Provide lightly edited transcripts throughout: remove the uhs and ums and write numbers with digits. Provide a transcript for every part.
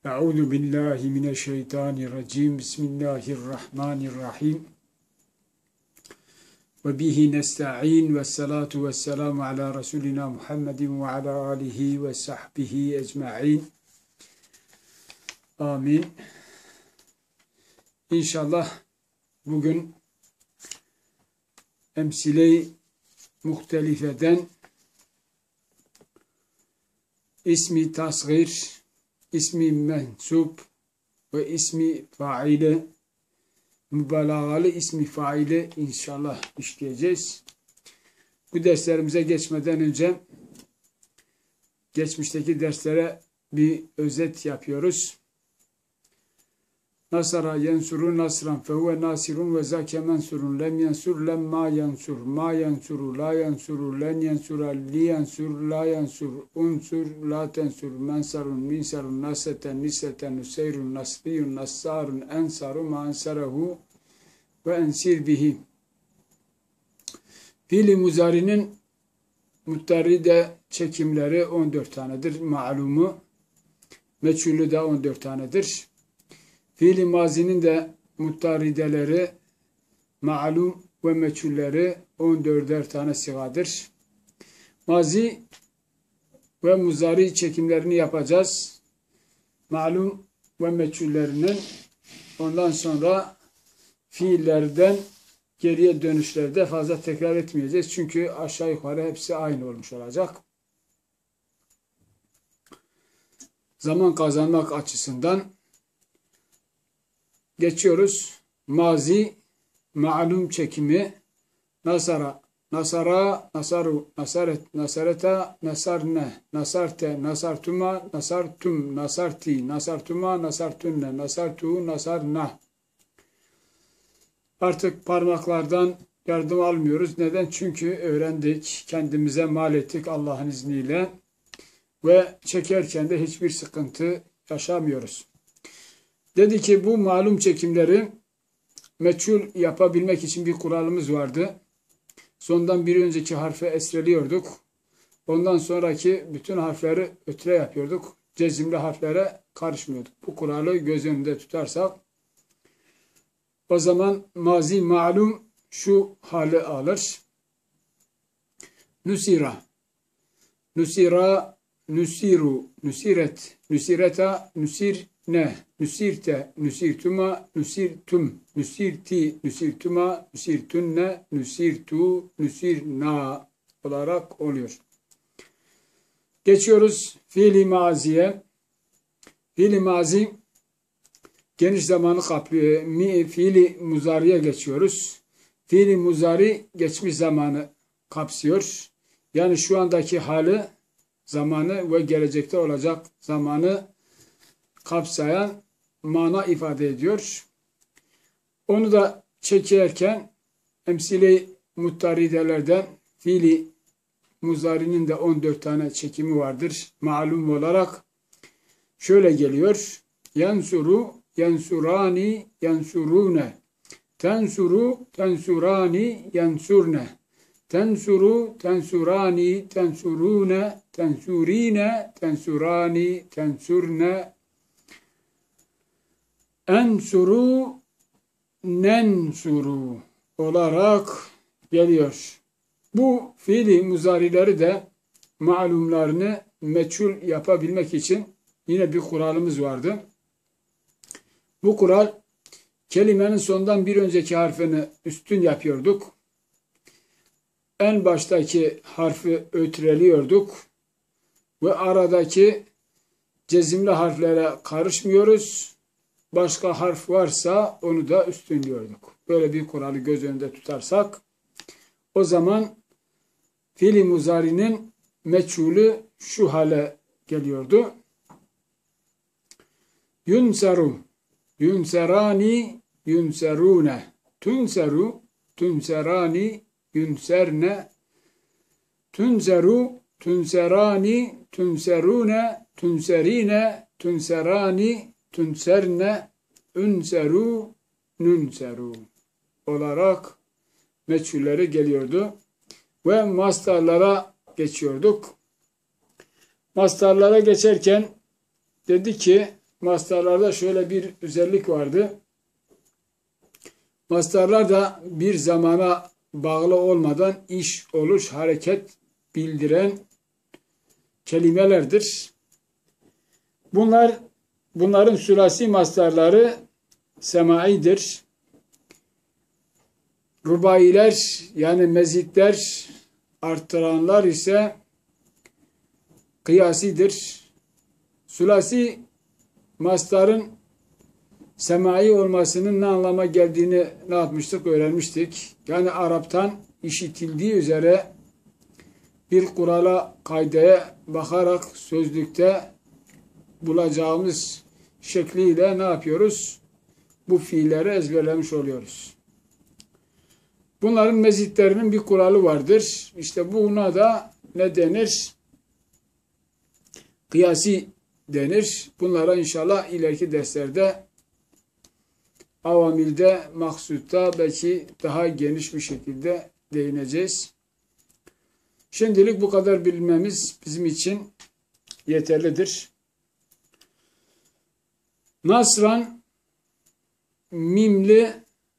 Euzu billahi mineşşeytanirracim. Bismillahirrahmanirrahim. Ve bihi nesta'in ve salatu ve selamu ala Resulina Muhammedin ve ala alihi ve sahbihi ecma'in. Amin. İnşallah bugün emsile-i muhtelifeden ismi tasgir, ismi mensup ve ismi faile, mübalağalı ismi faile inşallah işleyeceğiz. Bu derslerimize geçmeden önce geçmişteki derslere bir özet yapıyoruz. Nasara yensuru nasran fehuve nasirun ve zâke mensurun lem yensur lemma yensur ma yensuru la yensuru len yensura li yensur la yensur unsur la tensur mensarun minsarun naseten niseten nuseyrun nasriyun nassarun ensaru ma ensarahu ve ensir bihi. Fiil-i muzari'nin muttaride çekimleri 14 tanedir. Malumu meçhulü de 14 tanedir. Fiil-i mazinin de muttarideleri, ma'lum ve meçhulleri 14'er tane sigadır. Mazi ve muzari çekimlerini yapacağız. Ma'lum ve meçhullerinin, ondan sonra fiillerden geriye dönüşlerde fazla tekrar etmeyeceğiz. Çünkü aşağı yukarı hepsi aynı olmuş olacak. Zaman kazanmak açısından geçiyoruz. Mazi, ma'lum çekimi, nasara, nasara, nasaru, nasaret, nasareta, nasarne, nasarte, nasartuma, nasartum, nasarti, nasartuma, nasartunne, nasartu, nasarna. Artık parmaklardan yardım almıyoruz. Neden? Çünkü öğrendik, kendimize mal ettik Allah'ın izniyle ve çekerken de hiçbir sıkıntı yaşamıyoruz. Dedi ki bu malum çekimleri meçhul yapabilmek için bir kuralımız vardı. Sondan bir önceki harfe esreliyorduk. Ondan sonraki bütün harfleri ötre yapıyorduk. Cezimli harflere karışmıyorduk. Bu kuralı göz önünde tutarsak o zaman mazi malum şu hali alır. Nusira, nusira, nusiru, nusiret, nusireta, nusirne, nusirte, nusirtuma, nusirtum, nusirti, nusirtuma, nusirtunne, nusirtu, nusirna olarak oluyor. Geçiyoruz fiil-i maziye. Fiil-i mazi geniş zamanı kaplıyor. Fiil-i muzariye geçiyoruz. Fiil-i muzari geçmiş zamanı kapsıyor. Yani şu andaki hali, zamanı ve gelecekte olacak zamanı kapsayan mana ifade ediyor. Onu da çekerken emsile-i muttaridelerden fiil-i muzari'nin de 14 tane çekimi vardır. Malum olarak şöyle geliyor. Yansuru, yansurani, yansurune. Tensuru, tensurani, yansurne. Tensuru, tensurani, tensurune, tensurine, tensurani, tensurne. Ensuru, nensuru olarak geliyor. Bu fiili muzarileri de malumlarını meçhul yapabilmek için yine bir kuralımız vardı. Bu kural kelimenin sondan bir önceki harfini üstün yapıyorduk. En baştaki harfi ötreliyorduk ve aradaki cezimli harflere karışmıyoruz. Başka harf varsa onu da üstünlüyorduk. Böyle bir kuralı göz önünde tutarsak o zaman fiil-i muzari'nin meçhulü şu hale geliyordu. Yunseru, yunserani, yunserune, tunseru, tunserani, yunserne, tunzeru, tunserani, tunserune, tunserine, tunserani, tunserne, unseru, nunseru olarak meçhulleri geliyordu. Ve mastarlara geçiyorduk. Mastarlara geçerken dedi ki mastarlarda şöyle bir özellik vardı. Mastarlar da bir zamana bağlı olmadan iş, oluş, hareket bildiren kelimelerdir. Bunların sülasi mastarları semaidir. Rubailer yani mezitler, arttıranlar ise kıyasidir. Sülasi mastarın semai olmasının ne anlama geldiğini ne yapmıştık? Öğrenmiştik. Yani Arap'tan işitildiği üzere bir kurala, kaideye bakarak sözlükte bulacağımız şekliyle ne yapıyoruz? Bu fiilleri ezberlemiş oluyoruz. Bunların mezitlerinin bir kuralı vardır. İşte buna da ne denir? Kıyasi denir. Bunlara inşallah ileriki derslerde avamilde, maksutta belki daha geniş bir şekilde değineceğiz. Şimdilik bu kadar bilmemiz bizim için yeterlidir. Nasran mimli,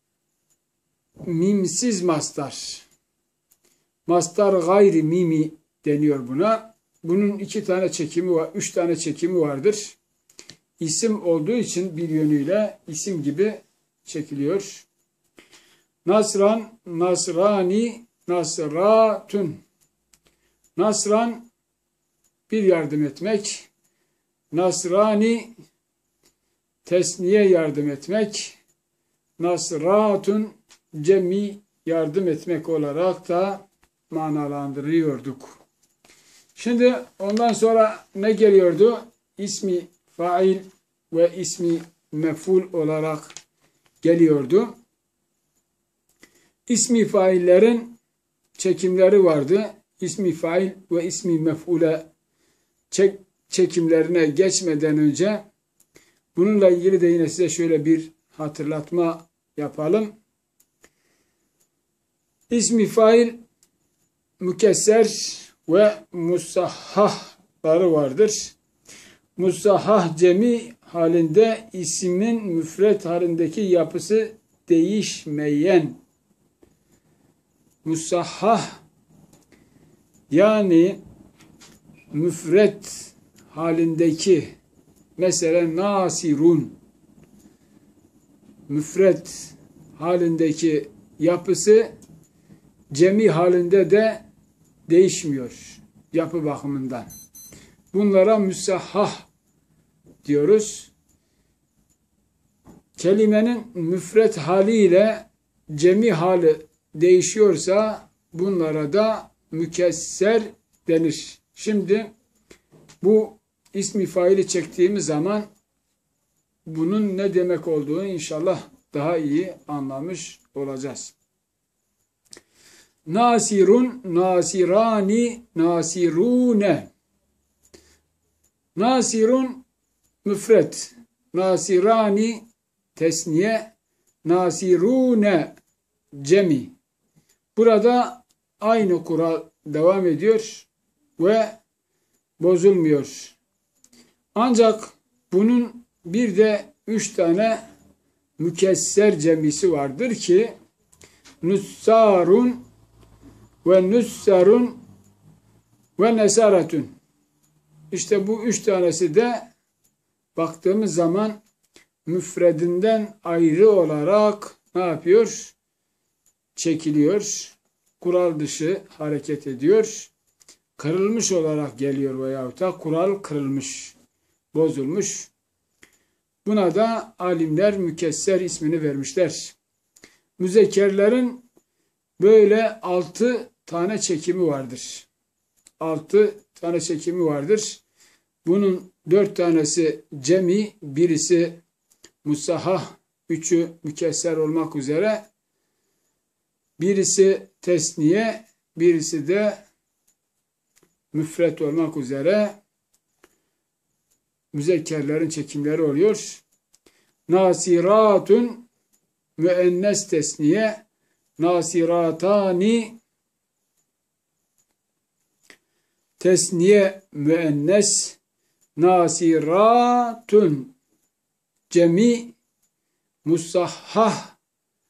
mimsiz mastar. Mastar gayri mimi deniyor buna. Bunun 2 tane çekimi var, 3 tane çekimi vardır. İsim olduğu için bir yönüyle isim gibi çekiliyor. Nasran, nasrani, nasratun. Nasran bir yardım etmek. Nasrani tesniye yardım etmek. Nasratun cemi yardım etmek olarak da manalandırıyorduk. Şimdi ondan sonra ne geliyordu? İsmi fail ve ismi mef'ul olarak geliyordu. İsmi faillerin çekimleri vardı. İsmi fail ve ismi mef'ule çekimlerine geçmeden önce bununla ilgili de yine size şöyle bir hatırlatma yapalım. İsmi fail mükesser ve musahhahları vardır. Musahhah cemi halinde ismin müfret halindeki yapısı değişmeyen. Musahhah yani müfret halindeki mesela nasirun müfret halindeki yapısı cemi halinde de değişmiyor yapı bakımından. Bunlara müsahhah diyoruz. Kelimenin müfret haliyle cemi hali değişiyorsa bunlara da mükesser denir. Şimdi bu ismi faili çektiğimiz zaman bunun ne demek olduğunu inşallah daha iyi anlamış olacağız. Nasirun, nasirani, nasirune. Nasirun müfret, nasirani tesniye, nasirune cemi. Burada aynı kural devam ediyor ve bozulmuyor. Ancak bunun bir de 3 tane mükesser cemisi vardır ki nussarun ve nussarun ve nesaretun. İşte bu 3 tanesi de baktığımız zaman müfredinden ayrı olarak ne yapıyor? Çekiliyor. Kural dışı hareket ediyor. Kırılmış olarak geliyor veyahut da kural kırılmış, bozulmuş. Buna da alimler mükesser ismini vermişler. Müzekkerlerin böyle 6 tane çekimi vardır. 6 tane çekimi vardır. Bunun 4 tanesi cemi, birisi musahhah, 3'ü mükesser olmak üzere. Birisi tesniye, birisi de müfret olmak üzere müzekkerlerin çekimleri oluyor. Nasiratun müennes tesniye, nasiratani tesniye müennes, nasiratun cemi musahhah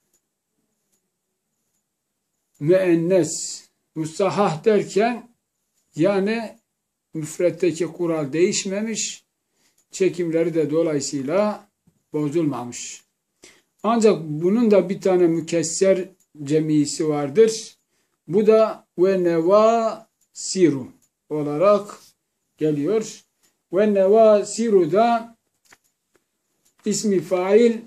müennes. Musahhah derken yani müfretteki kural değişmemiş, çekimleri de dolayısıyla bozulmamış. Ancak bunun da bir tane mükesser cemisi vardır. Bu da ve nevasiru olarak geliyor. Ve nevasiru da ismi fail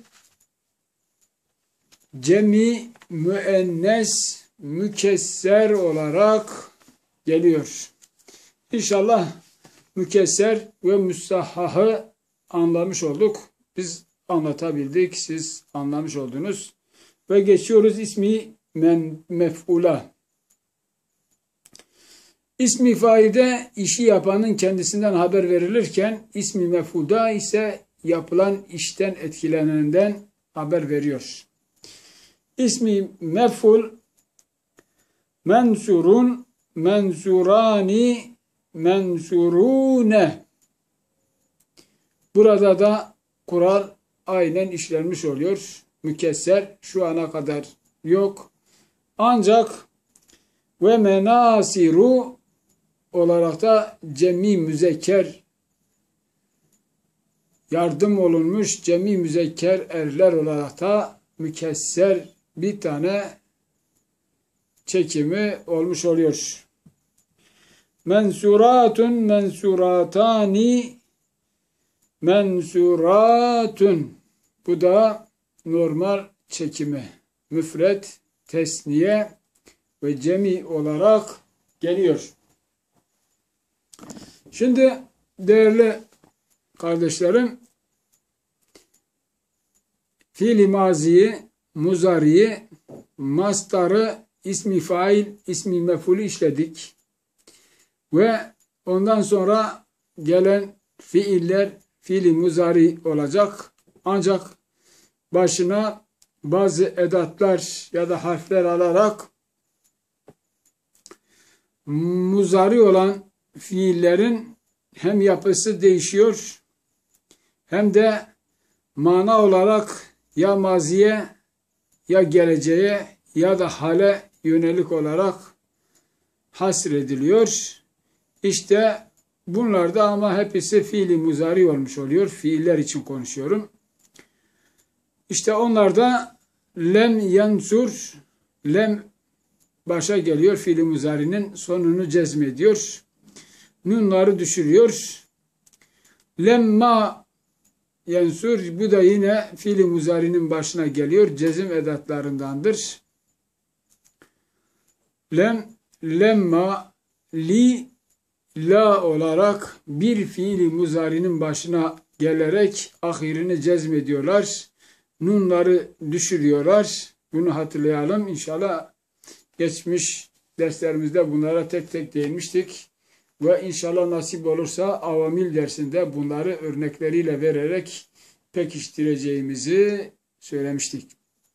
cemi müennes mükesser olarak geliyor. İnşallah mükesser ve müstahhahı anlamış olduk. Biz anlatabildik, siz anlamış oldunuz. Ve geçiyoruz ismi mef'ula. İsmi failde işi yapanın kendisinden haber verilirken, ismi mef'ulda ise yapılan işten etkilenenden haber veriyor. İsmi mef'ul mensurun, mensurani, mensurune. Burada da kural aynen işlenmiş oluyor. Mükesser şu ana kadar yok. Ancak ve menasiru olarak da cemi müzekker yardım olunmuş cemi müzekker erler olarak da mükesser bir tane çekimi olmuş oluyor. Mensuratun, mensuratani, mensuratun. Bu da normal çekimi. Müfret, tesniye ve cemi olarak geliyor. Şimdi değerli kardeşlerim, fiil-i maziyi, muzariyi, mastarı, ismi fail, ismi mef'ulü işledik. Ve ondan sonra gelen fiiller fiil-i muzari olacak. Ancak başına bazı edatlar ya da harfler alarak muzari olan fiillerin hem yapısı değişiyor hem de mana olarak ya maziye ya geleceğe ya da hale yönelik olarak hasrediliyor. İşte bunlarda ama hepsi fiil-i muzari olmuş oluyor. Fiiller için konuşuyorum. İşte onlarda lem yansur, lem başa geliyor. Fiil-i muzarinin sonunu cezmediyor. Nunları düşürüyor. Lemma yansur, bu da yine fiil-i muzarinin başına geliyor. Cezim edatlarındandır. Lem, lemma, li, la olarak bir fiil-i muzarinin başına gelerek ahirini cezmediyorlar. Nunları düşürüyorlar. Bunu hatırlayalım. İnşallah geçmiş derslerimizde bunlara tek tek değinmiştik. Ve inşallah nasip olursa avamil dersinde bunları örnekleriyle vererek pekiştireceğimizi söylemiştik.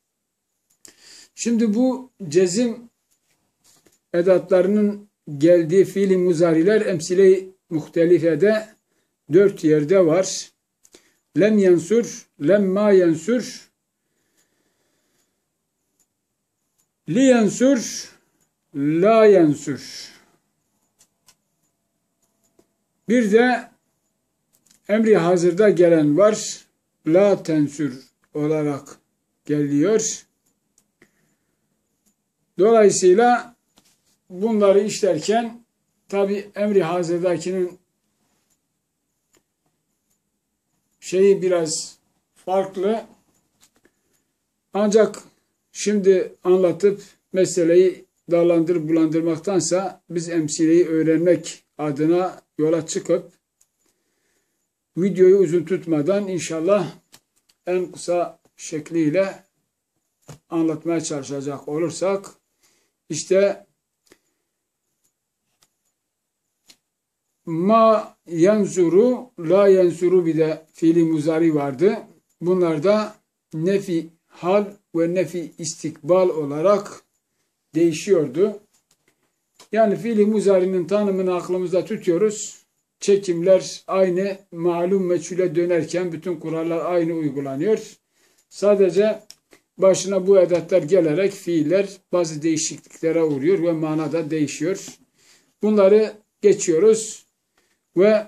Şimdi bu cezim edatlarının geldiği fiil-i muzariler emsile-i muhtelifede 4 yerde var. Lem yansur, lemma yansur, li yansur, la yansur. Bir de emri hazırda gelen var. La tensür olarak geliyor. Dolayısıyla bunları işlerken tabi emri hazırdakinin şeyi biraz farklı. Ancak şimdi anlatıp meseleyi dallandırıp bulandırmaktansa biz emsileyi öğrenmek adına yola çıkıp videoyu uzun tutmadan inşallah en kısa şekliyle anlatmaya çalışacak olursak işte ma yansuru, la yansuru bir de fiili muzari vardı. Bunlar da nefi hal ve nefi istikbal olarak değişiyordu. Yani fiili muzarinin tanımını aklımızda tutuyoruz. çekimler aynı, malum meçhule dönerken bütün kurallar aynı uygulanıyor. Sadece başına bu edatlar gelerek fiiller bazı değişikliklere uğruyor ve manada değişiyor. Bunları geçiyoruz ve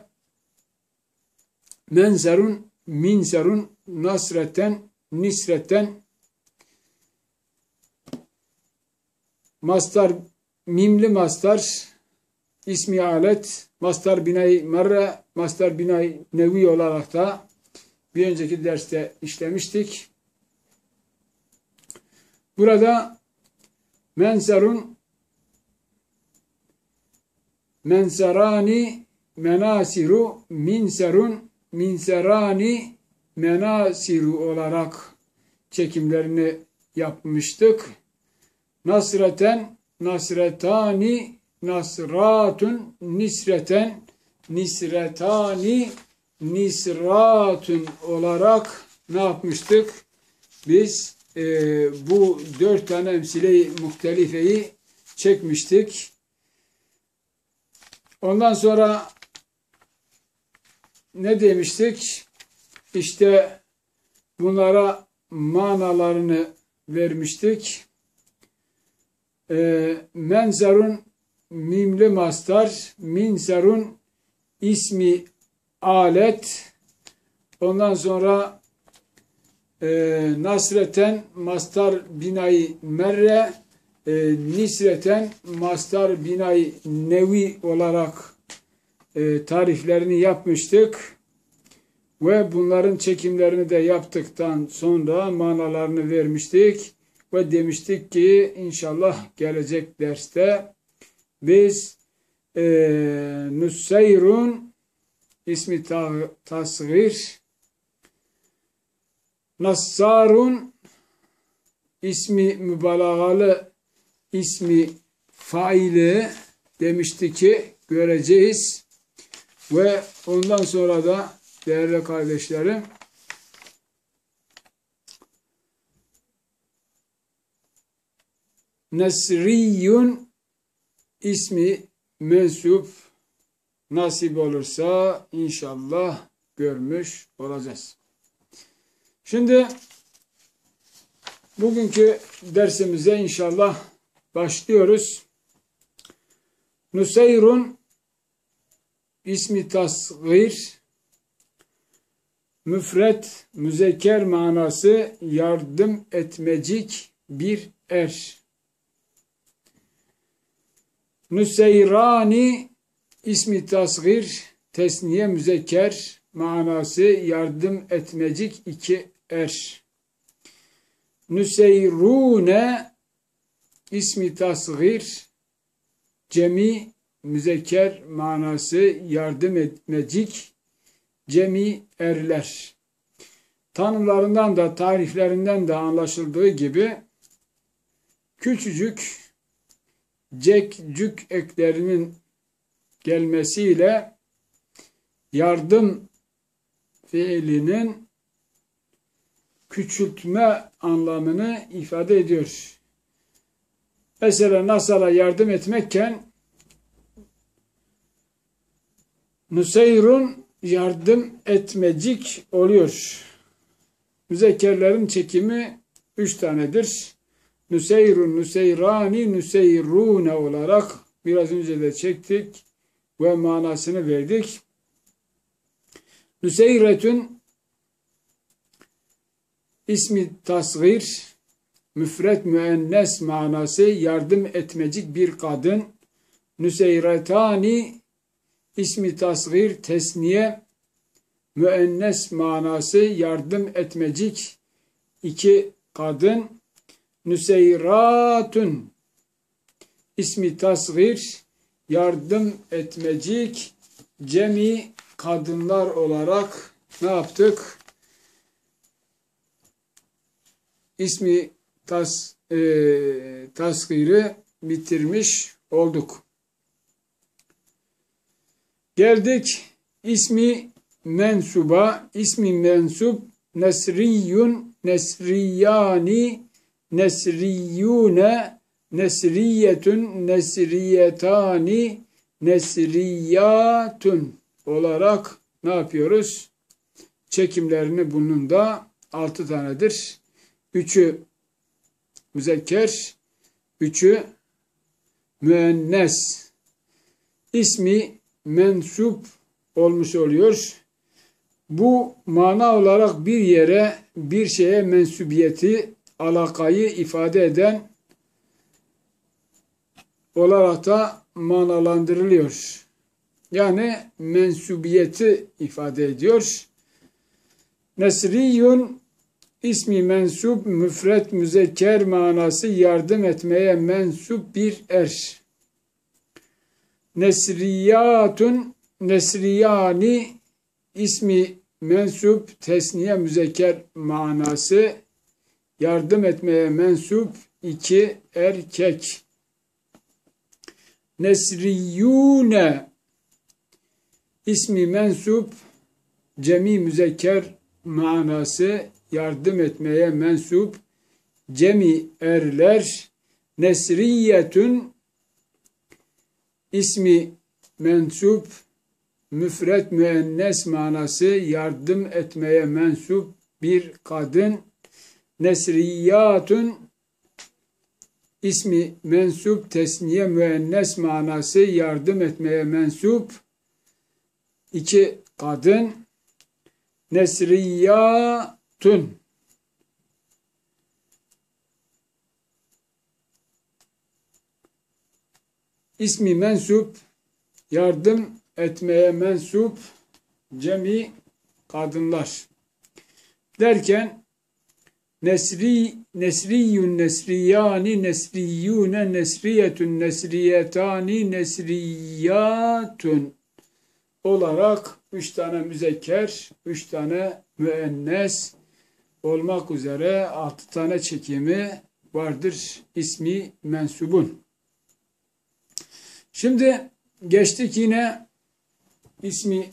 menzerun, minzerun, nasreten, nisreten, mastar, mimli mastar, ismi alet, mastar binay merre, mastar binay nevi olarak da bir önceki derste işlemiştik. Burada menzerun, menzerani, menasiru, minserun, minserani, menasiru olarak çekimlerini yapmıştık. Nasreten, nasretani, nasratun, nisreten, nisretani, nisratun olarak ne yapmıştık? Biz bu 4 tane emsile-i muhtelifeyi çekmiştik. Ondan sonra ne demiştik? İşte bunlara manalarını vermiştik. Menzerun mimli mastar, minserun ismi alet. Ondan sonra nasreten mastar binayı merre, nisreten mastar binayı nevi olarak tariflerini yapmıştık. Ve bunların çekimlerini de yaptıktan sonra manalarını vermiştik. Ve demiştik ki inşallah gelecek derste biz Nuseyrun ismi tasgir, Nassarun ismi mübalağalı ismi faili demişti ki göreceğiz. Ve ondan sonra da değerli kardeşlerim Nesriyun ismi mensup nasip olursa inşallah görmüş olacağız. Şimdi bugünkü dersimize inşallah başlıyoruz. Nuseyrun ismi tasgir, müfret, müzekker manası yardım etmecik bir er. Nüseyrani ismi tasgir, tesniye müzekker manası yardım etmecik 2 er. Nüseyrune ismi tasgir, cemi müzekker manası yardım etmecik cemi erler. Tanımlarından da tariflerinden de anlaşıldığı gibi küçücük cek, cük eklerinin gelmesiyle yardım fiilinin küçültme anlamını ifade ediyor. Mesela nasala yardım etmekken Nuseyrun yardım etmecik oluyor. Müzekkerlerin çekimi 3 tanedir. Nüseyrun, nüseyrani, nüseyrune olarak biraz önce de çektik ve manasını verdik. Nüseyretün ismi tasgir, müfret müennes manası yardım etmecik bir kadın. Nüseyretani ismi tasgir, tesniye müennes manası yardım etmecik 2 kadın. Nüseyratun ismi tasgir, yardım etmecik cemi kadınlar olarak ne yaptık? İsmi tasgiri bitirmiş olduk. Geldik ismi mensuba. İsmi mensup nesriyun, nesriyani, nesriyune, nesriyetun, nesriyetani, nesriyatun olarak ne yapıyoruz? Çekimlerini bunun da 6 tanedir. 3'ü müzekker, 3'ü müennes. İsmi mensup olmuş oluyor. Bu mana olarak bir yere, bir şeye mensubiyeti, alakayı ifade eden olarak da manalandırılıyor. Yani mensubiyeti ifade ediyor. Nesriyun ismi mensup, müfret müzekker manası yardım etmeye mensup bir er. Nesriyatun, nesriyani ismi mensup, tesniye müzekker manası yardım etmeye mensup 2 erkek. Nesriyune ismi mensup, cemi müzekker manası yardım etmeye mensup cemi erler. Nesriyetün ismi mensup, müfret müennes manası yardım etmeye mensup bir kadın. Nesriyatun ismi mensup, tesniye müennes manası yardım etmeye mensup 2 kadın. Nesriyatun ismi mensup, yardım etmeye mensup cemi kadınlar. Derken nesriyun, nesriyani, nesriyune, nesriyetun, nesriyetani, nesriyatun olarak 3 tane müzekker, 3 tane müennes olmak üzere 6 tane çekimi vardır ismi mensubun. Şimdi geçtik yine ismi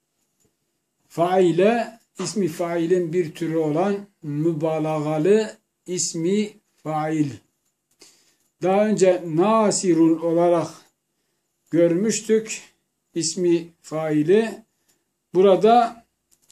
faile. İsmi failin bir türü olan mübalağalı ismi fail. Daha önce nasirun olarak görmüştük ismi faili. Burada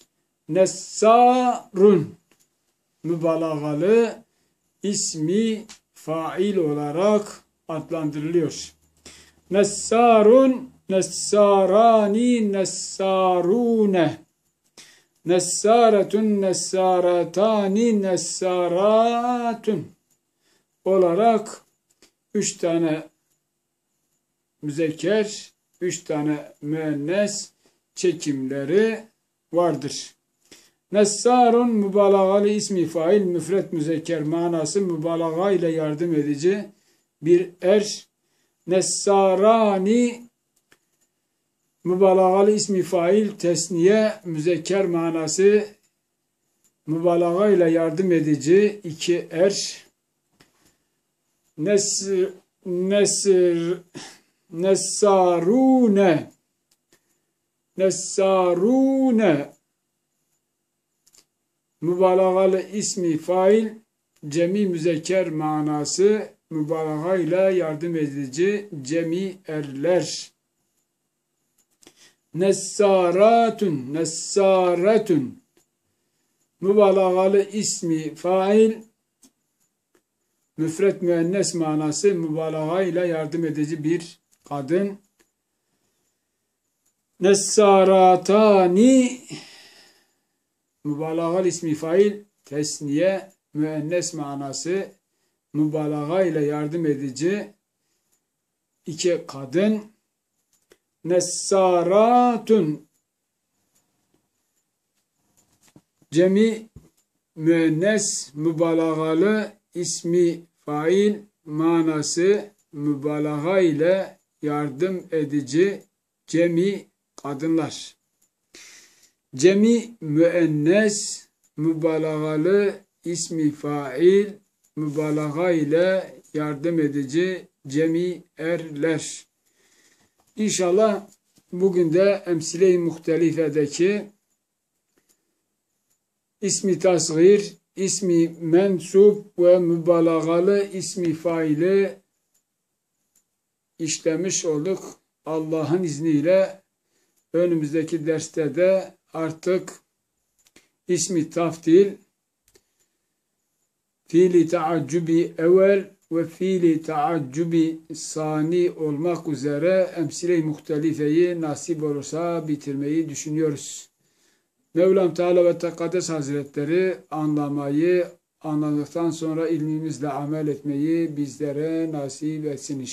nessarun mübalağalı ismi fail olarak adlandırılıyor. Nessarun, nessarani, nessarune. Nessaretun, nessaratani, nessaratun olarak 3 tane müzekker, 3 tane müennes çekimleri vardır. Nessarun mübalağalı ismi fail, müfret müzekker manası mübalağa ile yardım edici bir er. Nessarani mübalağalı ismi fail, tesniye müzekker manası mübalağa ile yardım edici 2 er. Nessarune mübalağalı ismi fail, cemi müzekker manası mübalağa ile yardım edici cemi erler. Nessaratun mübalağalı ismi fail, müfret müennes manası mübalağa ile yardım edici bir kadın. Nessaratani mübalağalı ismi fail, tesniye müennes manası mübalağa ile yardım edici 2 kadın. Nessaratun cemi müennes mübalağalı ismi fail manası mübalağa ile yardım edici cemi kadınlar. Cemi müennes mübalağalı ismi fail mübalağa ile yardım edici cemi erler. İnşallah bugün de emsile-i muhtelifedeki ismi tasgir, ismi mensup ve mübalağalı ismi faili işlemiş olduk. Allah'ın izniyle Önümüzdeki derste de artık ismi taftil, fiili taaccubi evvel ve fiili taaccubi sani olmak üzere emsile-i muhtelifeyi nasip olursa bitirmeyi düşünüyoruz. Mevlam Teala ve Tekaddes Hazretleri anlamayı, anladıktan sonra ilmimizle amel etmeyi bizlere nasip etsin inşallah.